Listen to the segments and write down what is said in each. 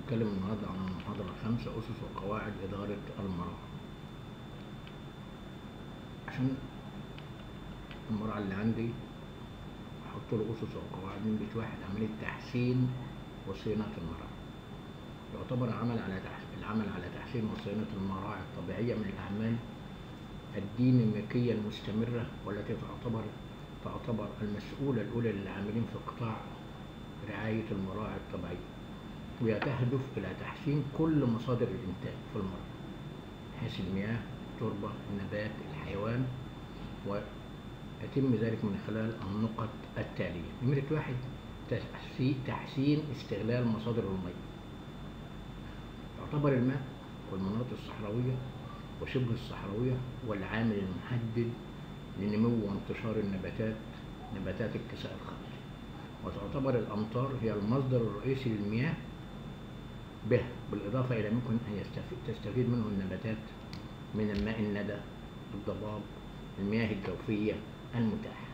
هنتكلم النهارده عن المحاضرة 5 أسس وقواعد إدارة المراعي. عشان المراعي اللي عندي أحط له أسس وقواعد. نمرة 1 عملية تحسين وصيانة المراعي. يعتبر العمل على تحسين وصيانة المراعي الطبيعية من الأعمال الديناميكية المستمرة، والتي تعتبر المسؤولة الأولى للعاملين في قطاع رعاية المراعي الطبيعية، وهي تهدف إلى تحسين كل مصادر الإنتاج في المراعي، حيث المياه، التربة، النبات، الحيوان، ويتم ذلك من خلال النقط التالية. نمرة 1 تحسين استغلال مصادر المياه. يعتبر الماء والمناطق الصحراوية وشبه الصحراوية والعامل المحدد لنمو وانتشار نباتات الكساء الخضري، وتعتبر الأمطار هي المصدر الرئيسي للمياه به، بالإضافة إلى ممكن أن تستفيد منه النباتات من الماء الندى، الضباب، المياه الجوفية المتاحة.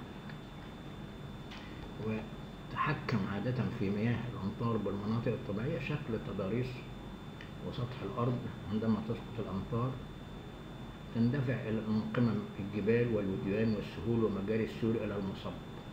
وتحكم عادة في مياه الأمطار بالمناطق الطبيعية شكل تضاريس وسطح الأرض. عندما تسقط الأمطار تندفع من قمم الجبال والوديان والسهول ومجاري السيول إلى المصب،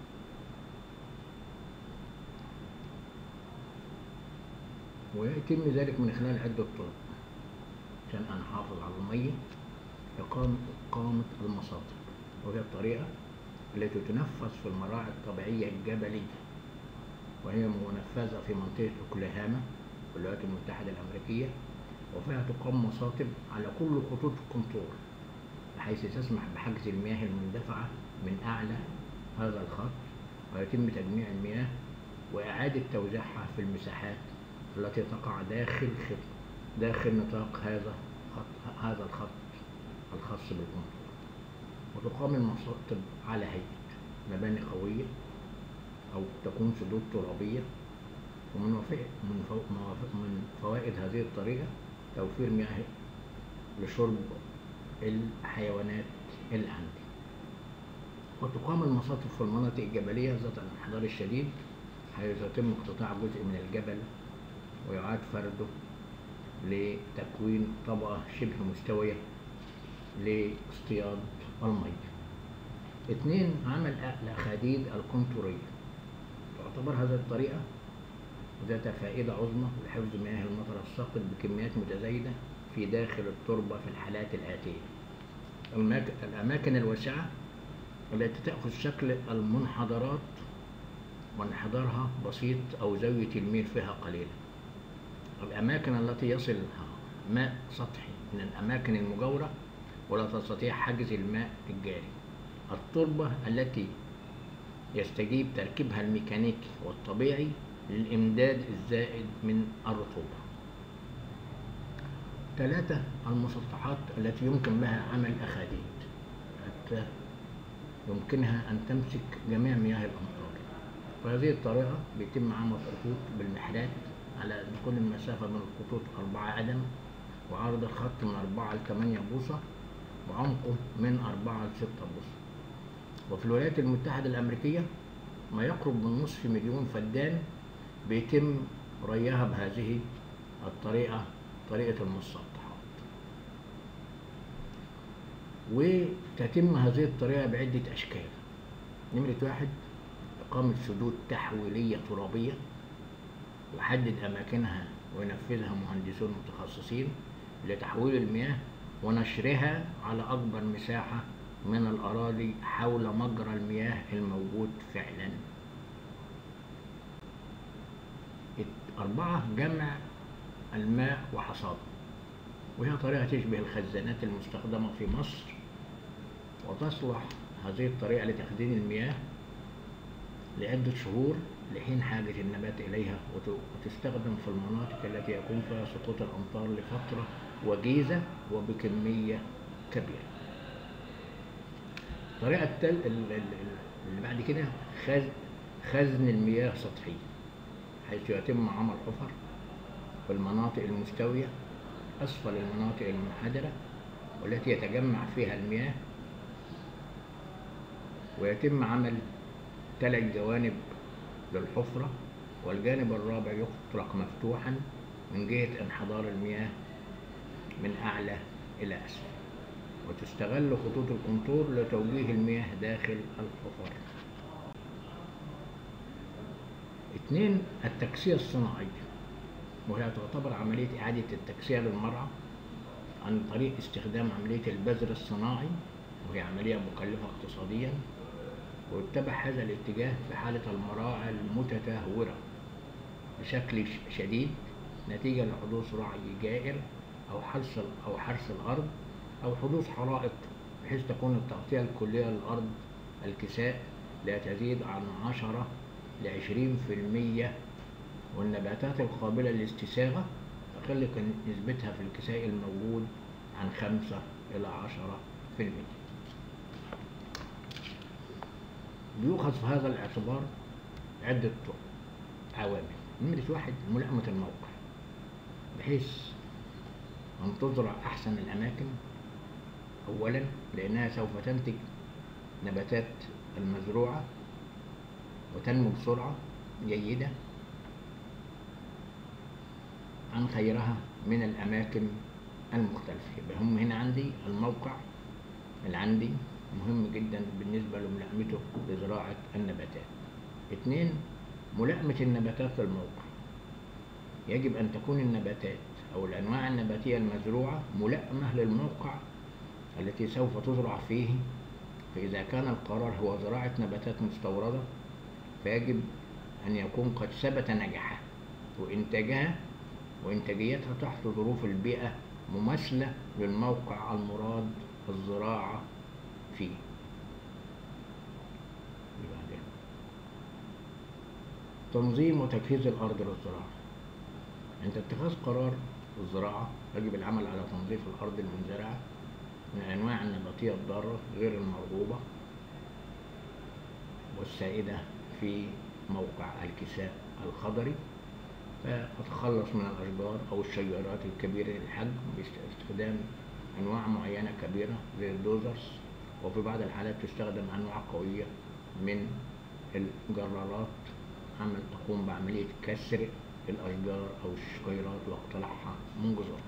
ويتم ذلك من خلال عدة طرق عشان نحافظ على المية. إقامة المصاطب، وهي الطريقة التي تنفذ في المراعي الطبيعية الجبلية، وهي منفذة في منطقة أوكلاهاما في الولايات المتحدة الأمريكية، وفيها تقام مصاطب على كل خطوط الكنترول، بحيث تسمح بحجز المياه المندفعة من أعلى هذا الخط، ويتم تجميع المياه وإعادة توزيعها في المساحات التي تقع داخل نطاق هذا الخط الخاص بالكنترول. وتقام المصاطب على هيئة مباني قوية أو تكون سدود ترابية. ومن فوائد هذه الطريقة توفير مياه لشرب الحيوانات اللي عندي. وتقام المصاطب في المناطق الجبلية ذات الانحدار الشديد، حيث يتم اقتطاع جزء من الجبل ويعاد فرده لتكوين طبقة شبه مستوية لاصطياد المياه. 2 عمل الأخاديد الكونتورية. تعتبر هذه الطريقة ذات فائدة عظمى لحفظ مياه المطر الساقط بكميات متزايدة في داخل التربة في الحالات الآتية: الأماكن الواسعة التي تأخذ شكل المنحدرات وانحدارها بسيط أو زاوية الميل فيها قليلة. الأماكن التي يصلها ماء سطحي من الأماكن المجاورة ولا تستطيع حجز الماء الجاري. التربة التي يستجيب تركيبها الميكانيكي والطبيعي للإمداد الزائد من الرطوبة. 3 المسطحات التي يمكن بها عمل أخاديد، حتى يمكنها أن تمسك جميع مياه الأمطار. وهذه الطريقة بيتم عمل خطوط بالمحرات على تكون المسافة من الخطوط 4 قدم، وعرض الخط من 4 ل 8 بوصة، وعمقه من 4 ل 6 بوصة. وفي الولايات المتحدة الأمريكية ما يقرب من نصف مليون فدان بيتم ريها بهذه الطريقة، طريقة المسطحات. وتتم هذه الطريقة بعدة أشكال. نمرة 1 إقامة سدود تحويلية ترابية، يحدد أماكنها وينفذها مهندسون متخصصين لتحويل المياه ونشرها على أكبر مساحة من الأراضي حول مجرى المياه الموجود فعلا. 4 جمع الماء وحصاده، وهي طريقة تشبه الخزانات المستخدمة في مصر، وتصلح هذه الطريقة لتخزين المياه لعدة شهور لحين حاجة النبات إليها، وتستخدم في المناطق التي يكون فيها سقوط الأمطار لفترة وجيزة وبكمية كبيرة. الطريقة اللي بعد كده خزن المياه سطحيا، حيث يتم عمل حفر في المناطق المستوية أسفل المناطق المنحدرة والتي يتجمع فيها المياه، ويتم عمل 3 جوانب للحفرة، والجانب الرابع يطرق مفتوحا من جهة انحدار المياه من أعلى إلى أسفل، وتستغل خطوط الكونتور لتوجيه المياه داخل الحفر. 2. التكسية الصناعية، وهي تعتبر عملية إعادة التكسية للمرعى عن طريق استخدام عملية البذر الصناعي، وهي عملية مكلفة اقتصاديا، ويتبع هذا الاتجاه في حالة المراعي المتدهورة بشكل شديد نتيجة لحدوث رعي جائر أو حرث الأرض أو حدوث حرائق، بحيث تكون التغطية الكلية للأرض الكساء لا تزيد عن 10 ل 20%، والنباتات القابلة للاستساغة تقل نسبتها في الكساء الموجود عن 5 إلى 10%. بيؤخذ في هذا الاعتبار عدة عوامل. نمرة 1 ملائمة الموقع، بحيث أن تزرع أحسن الأماكن أولا لأنها سوف تنتج نباتات المزروعة وتنمو بسرعة جيدة عن غيرها من الأماكن المختلفة. يبقى هم هنا عندي الموقع اللي عندي مهم جدا بالنسبة لملائمته لزراعة النباتات. 2. ملائمة النباتات للموقع، يجب أن تكون النباتات أو الأنواع النباتية المزروعة ملائمة للموقع التي سوف تزرع فيه. فإذا كان القرار هو زراعة نباتات مستوردة فيجب أن يكون قد ثبت نجاحها وإنتاجيتها تحت ظروف البيئة مماثلة للموقع المراد الزراعة فيه. تنظيم وتجهيز الأرض للزراعة. عند اتخاذ قرار الزراعة يجب العمل على تنظيف الأرض المنزرعة من الأنواع النباتية الضارة غير المرغوبة والسائدة في موقع الكساء الخضري، فأتخلص من الأشجار أو الشجيرات الكبيرة للحجم باستخدام أنواع معينة كبيرة زي الدوزرز، وفي بعض الحالات تستخدم أنواع قوية من الجرارات عمل تقوم بعملية كسر الأشجار أو الشجيرات واقتلاعها من جذورها.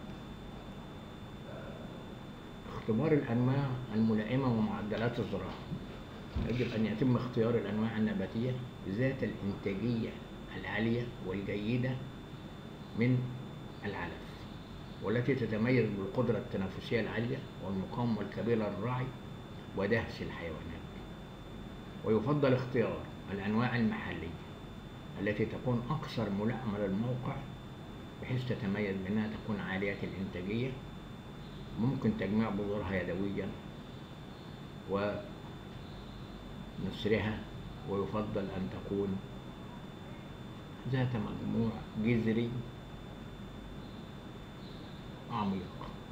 اختبار الأنواع الملائمة ومعدلات الزراعة. يجب أن يتم اختيار الأنواع النباتية ذات الإنتاجية العالية والجيدة من العلف، والتي تتميز بالقدرة التنافسية العالية والمقاومة الكبيرة للرعي ودهس الحيوانات. ويفضل اختيار الأنواع المحلية التي تكون أكثر ملائمة للموقع، بحيث تتميز بأنها تكون عالية الإنتاجية، ممكن تجميع بذورها يدويا ونسرها، ويفضل أن تكون ذات مجموع جذري عميق.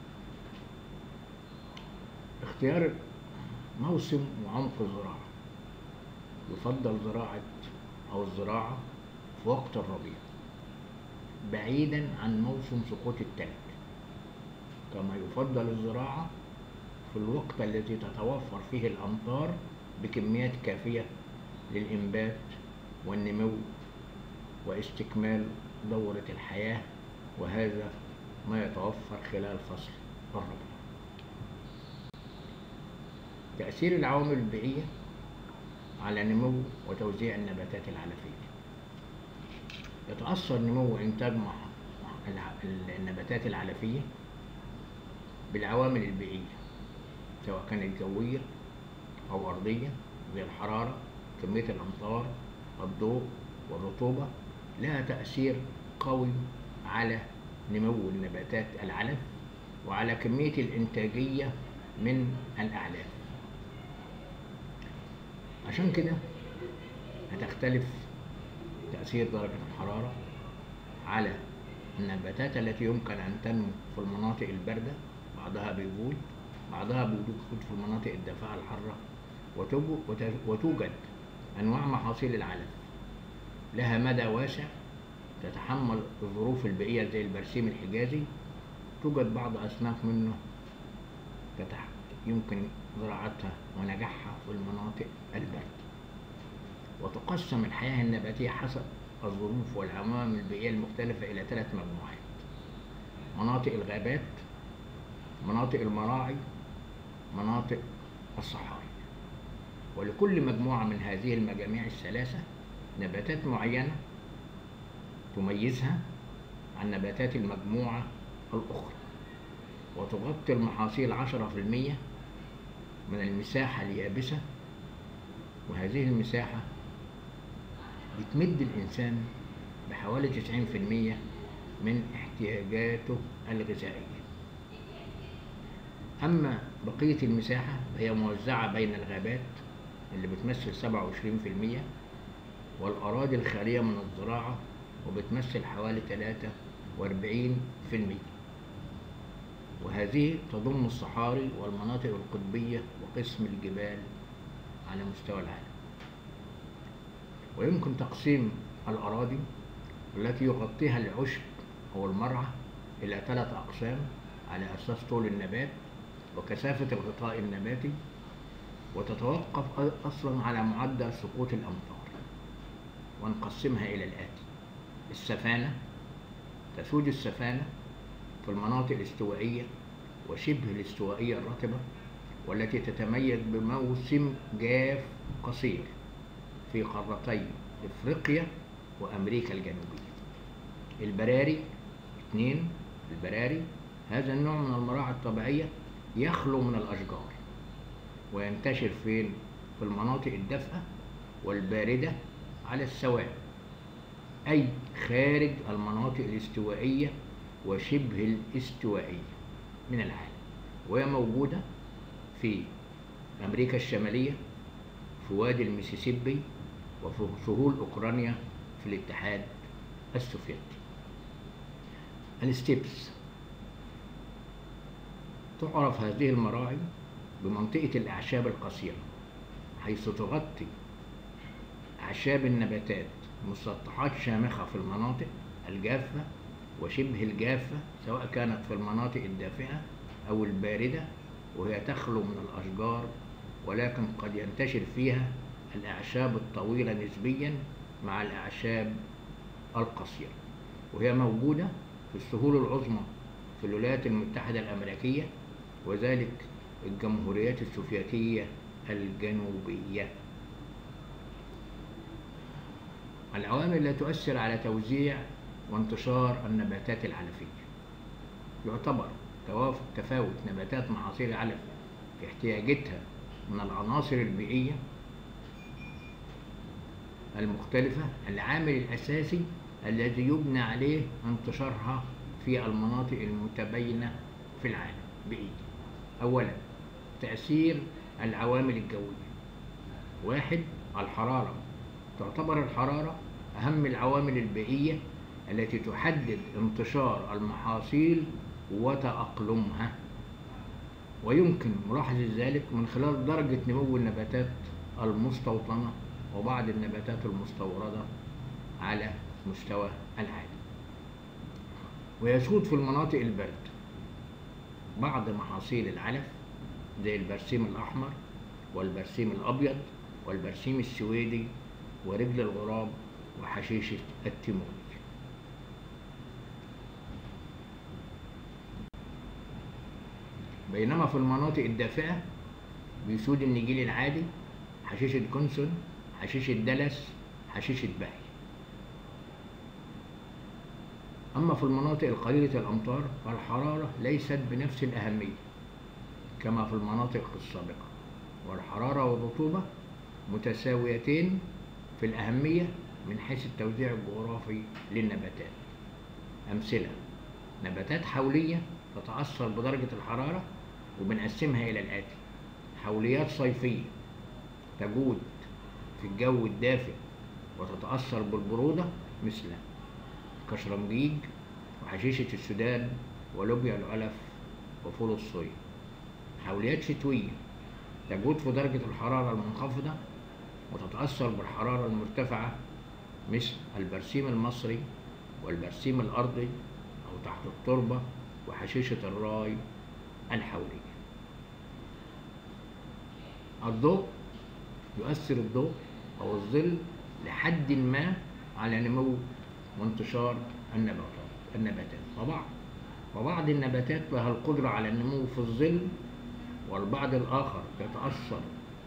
اختيار موسم وعمق الزراعة. يفضل الزراعة في وقت الربيع بعيدا عن موسم سقوط التلج، كما يفضل الزراعة في الوقت الذي تتوفر فيه الأمطار بكميات كافية للإنبات والنمو واستكمال دورة الحياة، وهذا ما يتوفر خلال فصل الربيع. تأثير العوامل البيئية على نمو وتوزيع النباتات العلفية. يتأثر نمو وإنتاج النباتات العلفية بالعوامل البيئية سواء كانت جوية أو أرضية، زي الحرارة، كمية الأمطار، الضوء، والرطوبة. لها تأثير قوي على نمو النباتات العلف وعلى كمية الإنتاجية من الأعلاف. عشان كده هتختلف تأثير درجة الحرارة على النباتات التي يمكن أن تنمو في المناطق الباردة، بعضها بيبول، بعضها بيدخل في المناطق الدافئة الحارة. وتوجد أنواع محاصيل العلف لها مدى واسع تتحمل الظروف البيئية زي البرسيم الحجازي. توجد بعض أصناف منه يمكن زراعتها ونجاحها في المناطق الباردة. وتقسم الحياة النباتية حسب الظروف والعوامل البيئية المختلفة إلى 3 مجموعات: مناطق الغابات، مناطق المراعي، مناطق الصحاري. ولكل مجموعة من هذه المجاميع الثلاثة نباتات معينة تميزها عن نباتات المجموعة الأخرى، وتغطي المحاصيل 10% من المساحة اليابسة، وهذه المساحة بتمد الإنسان بحوالي 90% من احتياجاته الغذائية. أما بقية المساحة فهي موزعة بين الغابات اللي بتمثل 27%، والأراضي الخالية من الزراعة وبتمثل حوالي 43%، وهذه تضم الصحاري والمناطق القطبية وقسم الجبال على مستوى العالم. ويمكن تقسيم الأراضي التي يغطيها العشب أو المرعى إلى 3 أقسام على أساس طول النبات وكثافة الغطاء النباتي، وتتوقف أصلا على معدل سقوط الأمطار. ونقسمها إلى الآتي: السفانة، تسود السفانة في المناطق الاستوائية وشبه الاستوائية الرطبة، والتي تتميز بموسم جاف قصير في قارتي إفريقيا وأمريكا الجنوبية. البراري 2. البراري هذا النوع من المراعي الطبيعية يخلو من الأشجار، وينتشر فين؟ في المناطق الدافئة والباردة على السواحل، أي خارج المناطق الاستوائية وشبه الاستوائية من العالم، وهي موجودة في أمريكا الشمالية، في وادي الميسيسيبي، وفي سهول أوكرانيا في الاتحاد السوفيتي. الستيبس تعرف هذه المراعي بمنطقة الأعشاب القصيرة، حيث تغطي أعشاب النباتات مسطحات شامخة في المناطق الجافة وشبه الجافة، سواء كانت في المناطق الدافئة أو الباردة، وهي تخلو من الأشجار، ولكن قد ينتشر فيها الأعشاب الطويلة نسبيا مع الأعشاب القصيرة، وهي موجودة في السهول العظمى في الولايات المتحدة الأمريكية، وذلك الجمهوريات السوفيتية الجنوبية. العوامل التي تؤثر على توزيع وانتشار النباتات العلفية: يعتبر تفاوت نباتات محاصيل العلف في احتياجاتها من العناصر البيئية المختلفة العامل الأساسي الذي يبنى عليه انتشارها في المناطق المتباينة في العالم بإيدي. أولا، تأثير العوامل الجوية. 1. الحرارة. تعتبر الحرارة أهم العوامل البيئية التي تحدد انتشار المحاصيل وتأقلمها، ويمكن ملاحظة ذلك من خلال درجة نمو النباتات المستوطنة وبعض النباتات المستوردة على مستوى العالم. ويسود في المناطق البارده بعض محاصيل العلف زي البرسيم الأحمر والبرسيم الأبيض والبرسيم السويدي ورجل الغراب وحشيشة التيمور. بينما في المناطق الدافئة بيسود النجيل العادي، حشيشة جونسون، حشيشة دلس، حشيشة باهي. أما في المناطق القليلة الأمطار فالحرارة ليست بنفس الأهمية كما في المناطق السابقة، والحرارة والرطوبة متساويتين في الأهمية من حيث التوزيع الجغرافي للنباتات. أمثلة: نباتات حولية تتأثر بدرجة الحرارة وبنقسمها إلى الآتي: حوليات صيفية تجود في الجو الدافئ وتتأثر بالبرودة مثل كشرنجيج وحشيشة السودان ولوبيا العلف وفول الصويا. حوليات شتوية تجود في درجة الحرارة المنخفضة وتتأثر بالحرارة المرتفعة مثل البرسيم المصري والبرسيم الأرضي أو تحت التربة وحشيشة الراي الحولية. الضوء يؤثر الضوء أو الظل لحد ما على نمو وانتشار النباتات. وبعض النباتات لها القدرة على النمو في الظل، والبعض الآخر يتأثر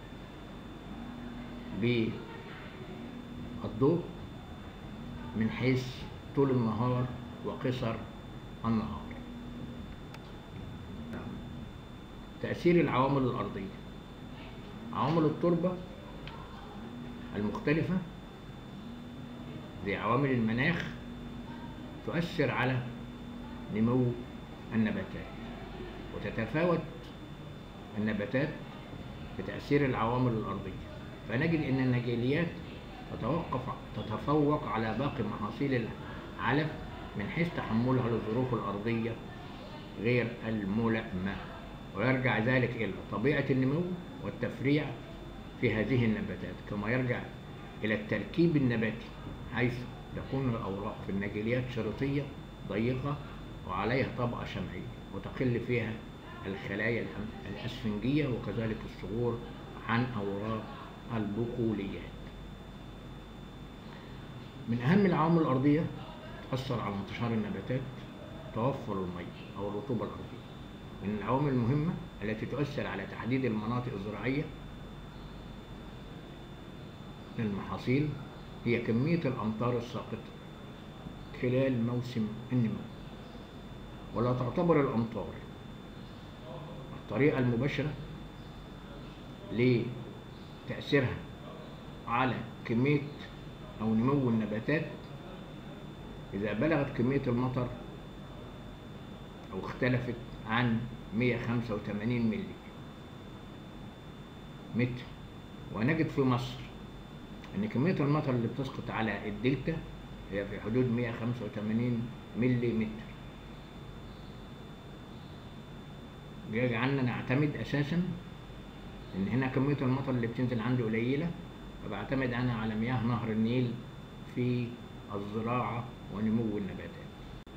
بالضوء من حيث طول النهار وقصر النهار. تأثير العوامل الأرضية. عوامل التربة المختلفة زي عوامل المناخ تؤثر على نمو النباتات، وتتفاوت النباتات بتأثير العوامل الأرضية، فنجد أن النجيليات تتفوق على باقي محاصيل العلف من حيث تحملها للظروف الأرضية غير الملائمة، ويرجع ذلك إلى طبيعة النمو والتفريع في هذه النباتات، كما يرجع إلى التركيب النباتي، حيث تكون الأوراق في النجيليات شريطية ضيقة وعليها طبقة شمعية، وتقل فيها الخلايا الأسفنجية، وكذلك الصغور عن أوراق البقوليات. من أهم العوامل الأرضية تؤثر على انتشار النباتات توفر المياه أو الرطوبة الأرضية. من العوامل المهمة التي تؤثر على تحديد المناطق الزراعية للمحاصيل هي كمية الأمطار الساقطة خلال موسم النمو، ولا تعتبر الأمطار الطريقة المباشرة لتأثيرها على كمية أو نمو النباتات إذا بلغت كمية المطر أو اختلفت عن 185 ملي متر. ونجد في مصر أن كمية المطر اللي بتسقط على الدلتا هي في حدود 185 ملي متر. يجعلنا نعتمد أساسا إن هنا كمية المطر اللي بتنزل عندي قليلة، فبعتمد أنا على مياه نهر النيل في الزراعة ونمو النباتات.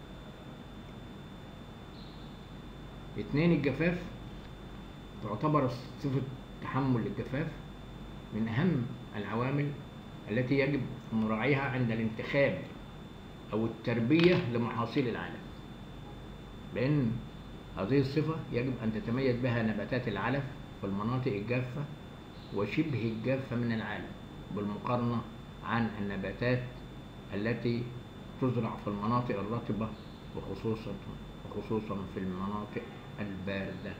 2. الجفاف. تعتبر صفة تحمل الجفاف من أهم العوامل التي يجب مراعيها عند الانتخاب أو التربية لمحاصيل العلف، لأن هذه الصفة يجب أن تتميز بها نباتات العلف في المناطق الجافة وشبه الجافة من العالم، بالمقارنة عن النباتات التي تزرع في المناطق الرطبة وخصوصا في المناطق الباردة.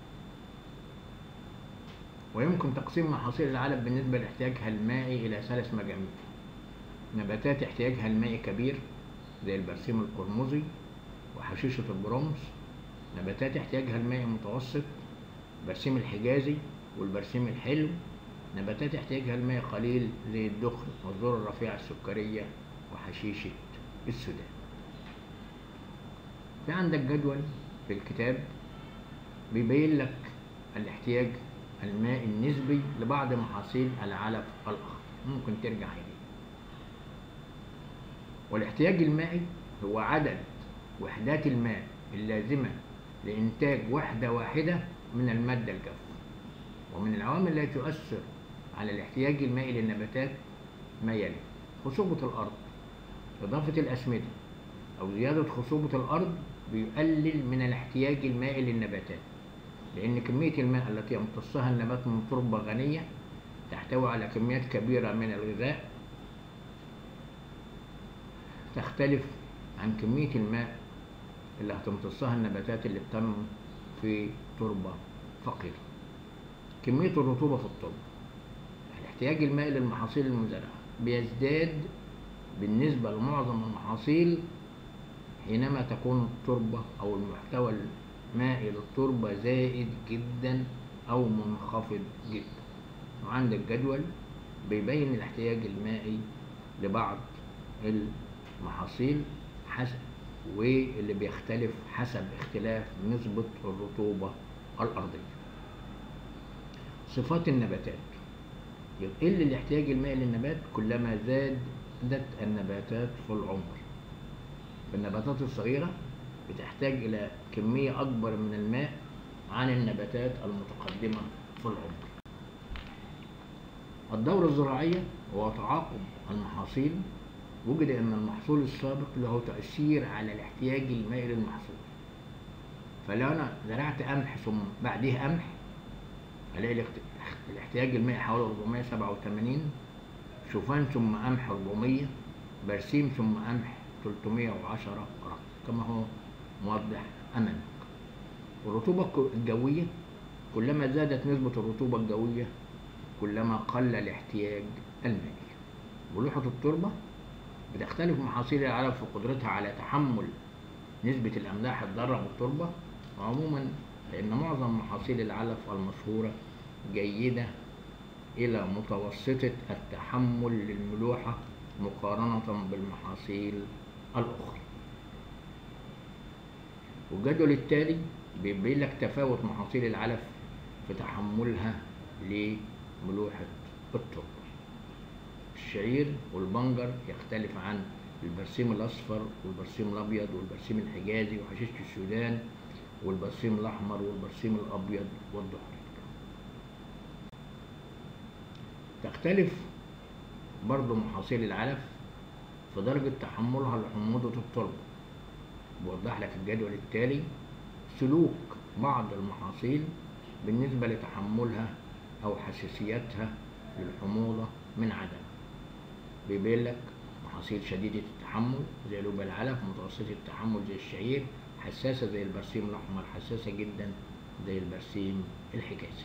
ويمكن تقسيم محاصيل العلف بالنسبة لاحتياجها المائي إلى 3 مجاميع: نباتات احتياجها المائي كبير زي البرسيم القرمزي وحشيشة البرونز، نباتات احتياجها المائي متوسط البرسيم الحجازي والبرسيم الحلو، نباتات احتياجها المائي قليل زي الدخن والذرة الرفيعة السكرية وحشيشة السودان. في عندك جدول في الكتاب بيبين لك الاحتياج المائي النسبي لبعض محاصيل العلف الأخضر، ممكن ترجع إليه. والاحتياج المائي هو عدد وحدات الماء اللازمة لإنتاج وحدة واحدة من المادة الجافة. ومن العوامل التي تؤثر على الاحتياج المائي للنباتات ما يلي: خصوبة الأرض. إضافة الأسمدة أو زيادة خصوبة الأرض بيقلل من الاحتياج المائي للنباتات، لأن كمية الماء التي يمتصها النبات من تربة غنية تحتوي على كميات كبيرة من الغذاء تختلف عن كمية الماء اللي هتمتصها النباتات اللي بتنمو في تربة فقيرة. كمية الرطوبة في التربة. الاحتياج المائي للمحاصيل المزرعة بيزداد بالنسبة لمعظم المحاصيل حينما تكون التربة أو المحتوى المائي للتربة زائد جدا أو منخفض جدا. وعندك جدول بيبين الاحتياج المائي لبعض المحاصيل واللي بيختلف حسب اختلاف نسبة الرطوبة الأرضية. صفات النباتات. يقل الاحتياج المائي للنبات كلما زادت النباتات في العمر. فالنباتات الصغيرة بتحتاج إلى كمية أكبر من الماء عن النباتات المتقدمة في العمر. الدورة الزراعية هو تعاقب المحاصيل وجد أن المحصول السابق له تأثير على الاحتياج المائي للمحصول. فلو أنا زرعت قمح ثم بعديه قمح هلاقي الاحتياج المائي حوالي 487، شوفان ثم قمح 400، برسيم ثم قمح 310 رطل كما هو موضح أمامك. الرطوبة الجوية، كلما زادت نسبة الرطوبة الجوية كلما قل الاحتياج المائي. ملوحة التربة، بتختلف محاصيل العلف في قدرتها على تحمل نسبة الأملاح الضارة بالتربة، وعموما فإن معظم محاصيل العلف المشهورة جيدة إلى متوسطة التحمل للملوحة مقارنة بالمحاصيل الأخرى. والجدول التالي بيبين لك تفاوت محاصيل العلف في تحملها لملوحة التربة. الشعير والبنجر يختلف عن البرسيم الأصفر والبرسيم الأبيض والبرسيم الحجازي وحشيشة السودان والبرسيم الأحمر والبرسيم الأبيض والدحرج. تختلف برضو محاصيل العلف في درجة تحملها لحموضة التربة. بوضح لك الجدول التالي سلوك بعض المحاصيل بالنسبة لتحملها أو حساسيتها للحموضة من عدم. بيبين لك محاصيل شديدة التحمل زي لوبيا العلف، متوسطة التحمل زي الشعير، حساسة زي البرسيم الأحمر، حساسة جدا زي البرسيم الحجازي.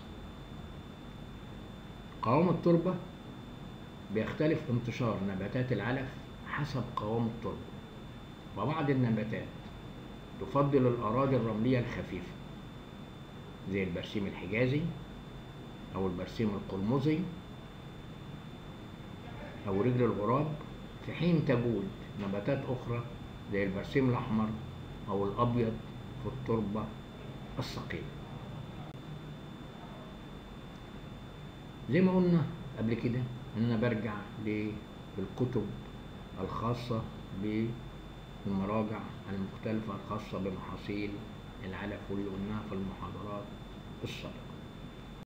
قوام التربة، بيختلف انتشار نباتات العلف حسب قوام التربة، وبعض النباتات تفضل الأراضي الرملية الخفيفة زي البرسيم الحجازي أو البرسيم القرمزي أو رجل الغراب، في حين تجود نباتات أخرى زي البرسيم الأحمر أو الأبيض في التربة الثقيلة. زي ما قلنا قبل كده إن أنا برجع للكتب الخاصة بالمراجع المختلفة الخاصة بمحاصيل العلف واللي قلناها في المحاضرات السابقة.